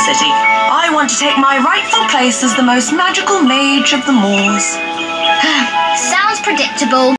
city. I want to take my rightful place as the most magical mage of the moors. Sounds predictable.